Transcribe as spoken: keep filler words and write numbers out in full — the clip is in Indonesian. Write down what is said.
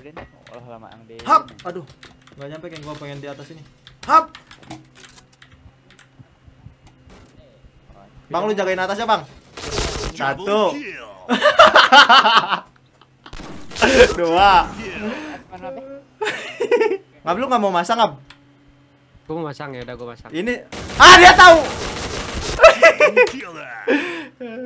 Green. Oh, lama yang di. Hap, aduh, nggak nyampe kayak gua pengen di atas ini. Hap, bang lu jagain atasnya bang. Satu, dua. Ngab lu nggak mau masang ngab? Gua mau masang ya udah gua masang. Ini, ah dia tahu.